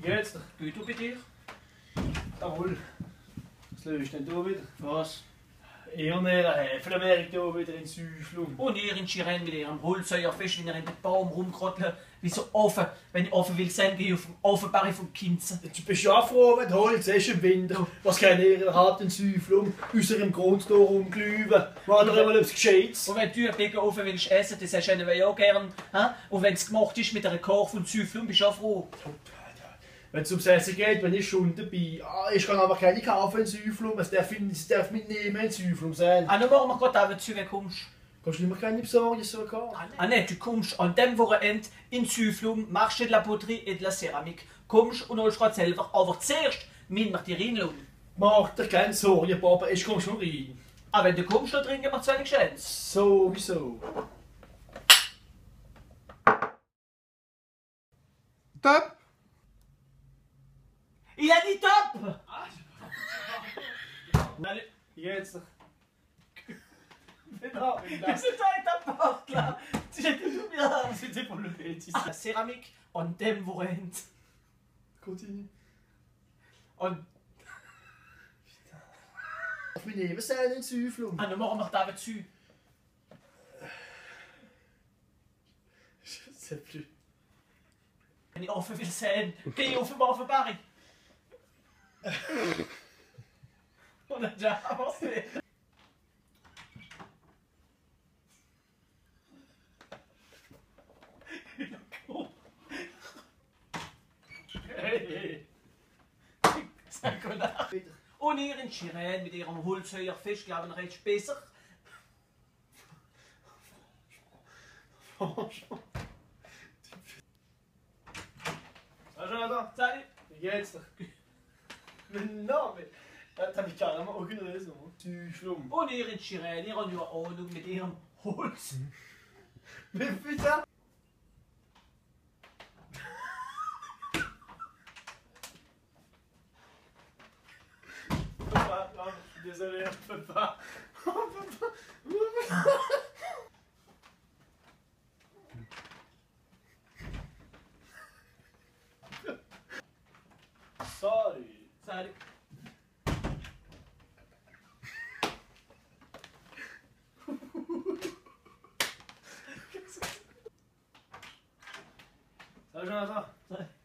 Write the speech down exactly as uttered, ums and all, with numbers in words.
geht's dir? Gut, du bei dir? Jawohl. Was löst denn du wieder? Was? Eher näher Häfelemerk hier wieder in Süflung. Und ihr in Chiren mit ihrem Holzfeuerfisch, wenn ihr in den Baum rumkrotteln, wie so offen. Wenn ich offen will sein, gehe ich auf den Offenbach vom Kinzen. Du bist ja froh, wenn du Holz hast im Winter. Was kann ihr hat in Süflung? Unserem Grundtor rumglüben. War doch einmal etwas Gescheites. Und wenn du ein bisschen offen willst essen, das hast du ja auch gern. Und wenn es gemacht ist mit einer Koch von Süflung, bist du auch froh. Wenn es ums Essen geht, bin ich schon dabei. Ah, ich kann aber keine kaufen in Süflum. Es darf, es darf mitnehmen in Süflum sein. Ah, dann machen wir gerade auch, wenn du wenn kommst. Kannst du nicht mehr keine besorgen, so kann? Ah, nein, du kommst an dem Wochenende in Süflum, machst du die La Poterie et la Ceramik. Kommst und holst gerade selber. Aber zuerst, min macht die reinlassen. Mach dir keine Sorgen, Papa, ich komm schon rein. Ah, wenn du kommst, dann trinken wir zwei Geschenke. Sowieso. Top! Ich hab die Top! Nein, jetzt doch. Genau, Wir sind ein Partner! Sie hätten du mir haben, sie sind voll Betis. Ceramik an dem Wochenende. Continue. Und Darf mich nehmen sein in Süflum? ah, dann machen wir da zu. C'est plus. Wenn ich offen will sein, geh ich auf den Offenbach. Und dann ja, was nicht. Hey, Sag gut nach. Und ihr in Chiren mit ihrem Holzfeuerfisch, glauben wir, ist besser. Franchement. Ah, Jonathan, Salut! wie geht's dir? Mais non, mais. T'as mis carrément aucune raison. Süflum. Und ihr in Chiren, ihr habt ja Ahnung mit ihrem Holz. Mais putain! Papa, non, je suis désolé, on peut pas. On peut pas. On peut pas. Sorry. Salut! Salut Jonathan. Salut.